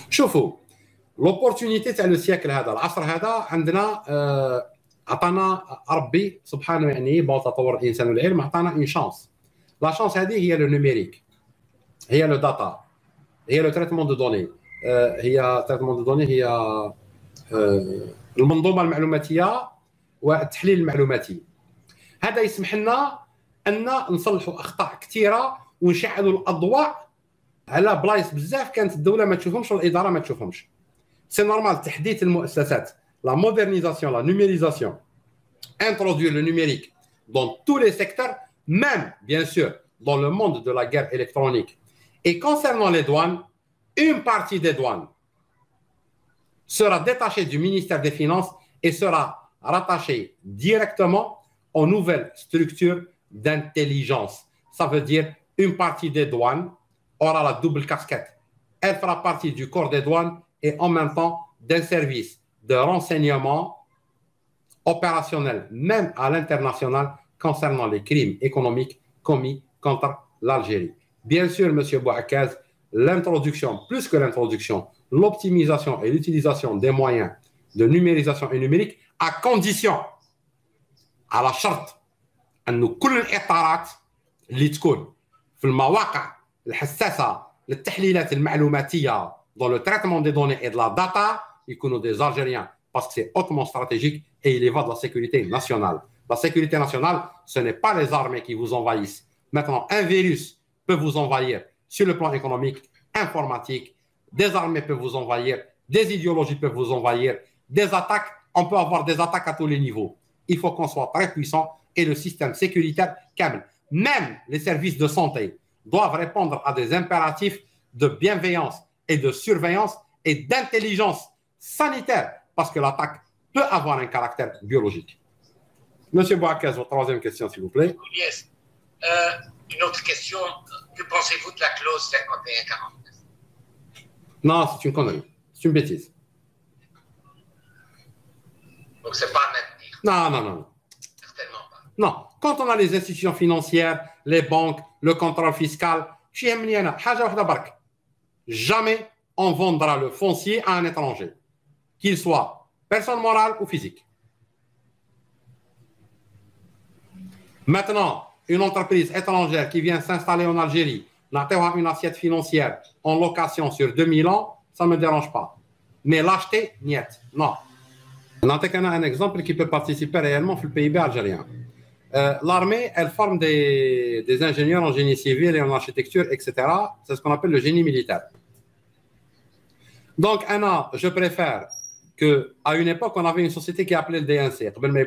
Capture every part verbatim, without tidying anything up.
شوفوا لوبورتونيتي تاع لو سيكل هذا العصر هذا عندنا آه عطانا ربي سبحانه يعني بون تطور الانسان والعلم عطانا اون شانس. لا شانس هذه هي لو نوميريك، هي لو داتا، هي لو تريتمون دو دوني، آه هي تريتمون دو دوني، هي آه المنظومه المعلوماتيه والتحليل المعلوماتي. هذا يسمح لنا ان نصلحوا اخطاء كثيره ونشعلوا الاضواء على بلايص بزاف كانت الدوله ما تشوفهمش والاداره ما تشوفهمش. سي نورمال تحديث المؤسسات، لا مودرنيزاسيون، لا نوميريزاسيون، introduire le numérique dans tous les secteurs, même bien sûr dans le monde de la guerre électronique. Et concernant les douanes, une partie des douanes sera détachée du ministère des Finances et sera rattachée directement aux nouvelles structures d'intelligence. Ça veut dire une partie des douanes aura la double casquette. Elle fera partie du corps des douanes et en même temps d'un service de renseignement opérationnel, même à l'international, concernant les crimes économiques commis contre l'Algérie. Bien sûr, M. Bouakaz, l'introduction, plus que l'introduction, l'optimisation et l'utilisation des moyens de numérisation et numérique, à condition, à la charte, أن كل الإطارات اللي تكون في المواقع الحساسة للتحليلات المعلوماتية dans le traitement des données et de la data, يكونوا des Algériens parce que c'est hautement stratégique et il y va de la sécurité nationale. La sécurité nationale, ce n'est pas les armées qui vous envahissent. Maintenant, un virus peut vous envahir sur le plan économique, informatique, des armées peuvent vous envahir, des idéologies peuvent vous envahir, des attaques, on peut avoir des attaques à tous les niveaux. Il faut qu'on soit très puissant et le système sécuritaire câble. Même les services de santé doivent répondre à des impératifs de bienveillance et de surveillance et d'intelligence sanitaire parce que l'attaque peut avoir un caractère biologique. Monsieur Bouakaz, votre troisième question, s'il vous plaît. Yes. Euh, une autre question. Que pensez-vous de la clause cinquante et un quarante-neuf? Non, c'est une connerie. C'est une bêtise. Donc, c'est pas à maintenir? Non, non, non. Certainement pas. Non. Quand on a les institutions financières, les banques, le contrôle fiscal, jamais on vendra le foncier à un étranger, qu'il soit personne morale ou physique. Maintenant, une entreprise étrangère qui vient s'installer en Algérie, n'aura une assiette financière en location sur deux mille ans, ça ne me dérange pas. Mais l'acheter, niet. Non. On a un exemple qui peut participer réellement au P I B algérien. Euh, L'armée, elle forme des, des ingénieurs en génie civil et en architecture, et cetera. C'est ce qu'on appelle le génie militaire. Donc, Anna, je préfère qu'à une époque, on avait une société qui appelait le D N C.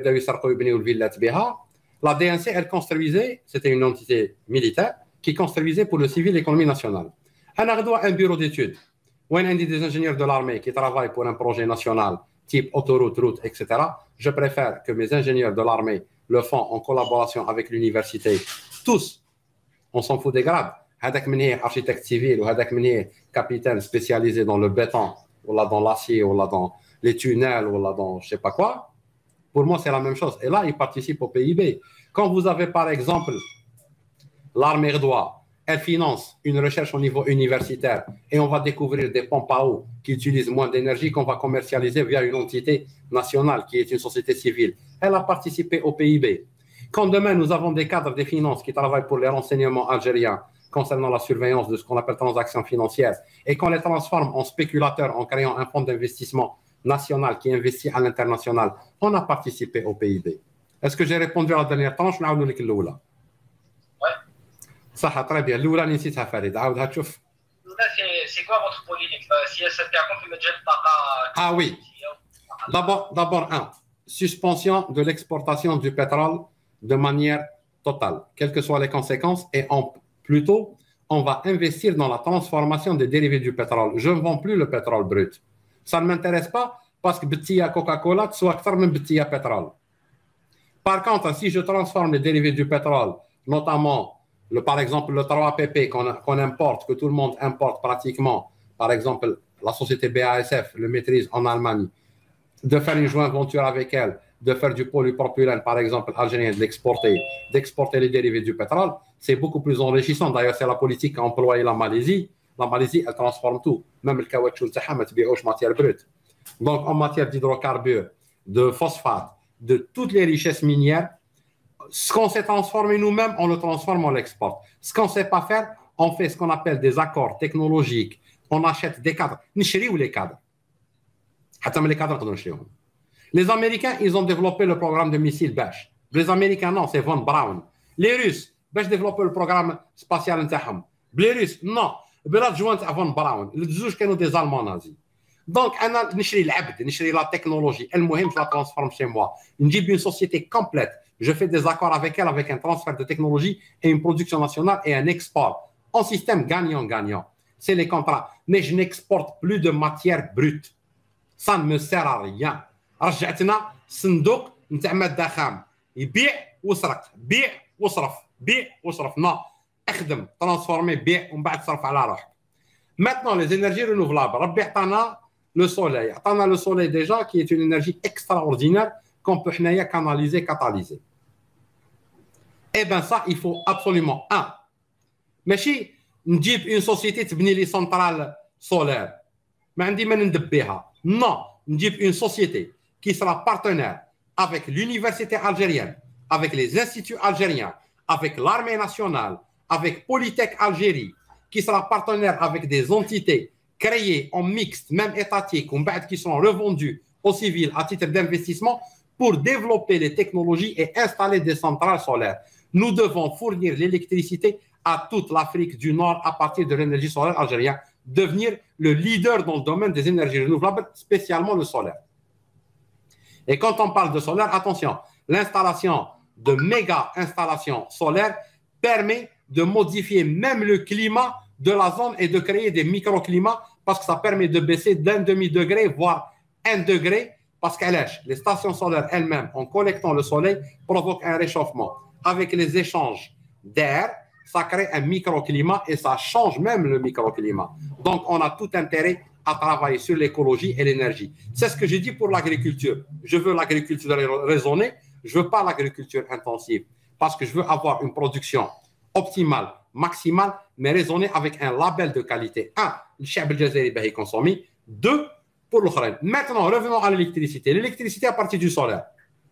La D N C, elle construisait, c'était une entité militaire, qui construisait pour le civil l'économie nationale. On a un bureau d'études où on a des ingénieurs de l'armée qui travaillent pour un projet national, type autoroute, route, et cetera. Je préfère que mes ingénieurs de l'armée le font en collaboration avec l'université. Tous, on s'en fout des grades. Hadak Meni, architecte civil, ou Hadak Meni, capitaine spécialisé dans le béton, ou là dans l'acier, ou là dans les tunnels, ou là dans je sais pas quoi. Pour moi, c'est la même chose. Et là, ils participent au P I B. Quand vous avez, par exemple, l'armée RDOA, elle finance une recherche au niveau universitaire et on va découvrir des pompes à eau qui utilisent moins d'énergie qu'on va commercialiser via une entité nationale qui est une société civile. Elle a participé au P I B. Quand demain, nous avons des cadres des finances qui travaillent pour les renseignements algériens concernant la surveillance de ce qu'on appelle transactions financières et qu'on les transforme en spéculateurs en créant un fonds d'investissement national qui investit à l'international, on a participé au P I B. Est-ce que j'ai répondu à la dernière tranche? Ça, très bien. L'oula, نسيتها فريد. عاودها تشوف. C'est quoi votre politique? Si elle s'appelle في مجال الطاقة. Ah oui. D'abord, d'abord un, suspension de l'exportation du pétrole de manière totale, quelles que soient les conséquences, et en, plutôt, on va investir dans la transformation des dérivés du pétrole. Je ne vends plus le pétrole brut. Ça ne m'intéresse pas parce que Betia Coca-Cola soit acteur de Betia pétrole. Par contre, si je transforme les dérivés du pétrole, notamment le, par exemple le trois P P qu'on qu'on importe, que tout le monde importe pratiquement, par exemple la société B A S F le maîtrise en Allemagne, de faire une joint venture avec elle, de faire du polypropylène par exemple algérien, de l'exporter, d'exporter les dérivés du pétrole, c'est beaucoup plus enrichissant. D'ailleurs, c'est la politique qu'a employée la Malaisie. la Malaisie, elle transforme tout. Même le caoutchouc, elle ne تبيعوش matière brute. Donc, en matière d'hydrocarbures, de phosphate, de toutes les richesses minières, ce qu'on s'est transformé nous-mêmes, on le transforme, on l'exporte. Ce qu'on ne sait pas faire, on fait ce qu'on appelle des accords technologiques. On achète des cadres. نشريو les cadres. Les cadres, les Américains, ils ont développé le programme de missiles Bash. Les Américains, non, c'est Von Braun. Les Russes, Bash développé le programme spatial. Les Russes, non. بالادجوانت Von Braun. Les deux كانوا des Allemands nazis. Donc, أنا نشري العبد, نشري la technologie. المهم, je la transforme chez moi. نجيب une société complète. Je fais des accords avec elle, avec un transfert de technologie et une production nationale et un export. En système gagnant-gagnant. C'est les contrats. Mais je n'exporte plus de matière brute. Ça ne me sert à rien. رجعتنا صندوق نتاع ماده خام يبيع وسرق بيع وصرف بيع وصرف non اخدم ترانسفورمي بيع ومن بعد صرف على روحك. Maintenant les énergies renouvelables ربي عطانا le soleil عطانا le soleil déjà qui est une énergie extraordinaire qu'on peut حنايا canaliser catalyser. Eh bien ça il faut absolument un ماشي نجيب une société تبني لي centrale solaire ما عندي ما ندب بها. Non, نجيب une société qui sera partenaire avec l'université algérienne, avec les instituts algériens, avec l'armée nationale, avec Polytech Algérie, qui sera partenaire avec des entités créées en mixte, même étatiques, qui seront revendues aux civils à titre d'investissement pour développer les technologies et installer des centrales solaires. Nous devons fournir l'électricité à toute l'Afrique du Nord à partir de l'énergie solaire algérienne, devenir le leader dans le domaine des énergies renouvelables, spécialement le solaire. Et quand on parle de solaire, attention, l'installation de méga installations solaires permet de modifier même le climat de la zone et de créer des microclimats parce que ça permet de baisser d'un demi-degré, voire un degré, parce que les stations solaires elles-mêmes, en collectant le soleil, provoquent un réchauffement. Avec les échanges d'air, ça crée un microclimat et ça change même le microclimat. Donc, on a tout intérêt à travailler sur l'écologie et l'énergie. C'est ce que j'ai dit pour l'agriculture. Je veux l'agriculture raisonnée, je ne veux pas l'agriculture intensive parce que je veux avoir une production optimale, maximale, mais raisonnée avec un label de qualité. Un, le chab al-Jazairi est consommé. Deux, pour l'Ukraine. Maintenant, revenons à l'électricité. L'électricité à partir du solaire.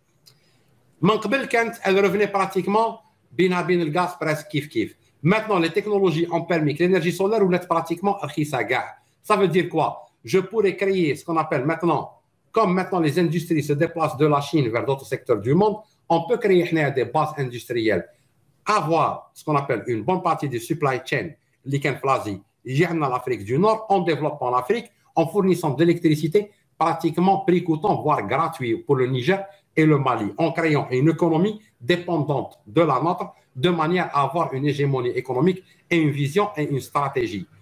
Elle revenait pratiquement بينها بين الغاز presque كيف كيف. Maintenant, les technologies ont permis que l'énergie solaire ou pratiquement رخيصة كاع. Ça veut dire quoi? Je pourrais créer ce qu'on appelle maintenant, comme maintenant les industries se déplacent de la Chine vers d'autres secteurs du monde, on peut créer des bases industrielles, avoir ce qu'on appelle une bonne partie du supply chain, l'Iken Plazi, dans l'Afrique du Nord, en développant l'Afrique, en fournissant de l'électricité pratiquement prix coûtant, voire gratuit pour le Niger et le Mali, en créant une économie dépendante de la nôtre, de manière à avoir une hégémonie économique et une vision et une stratégie.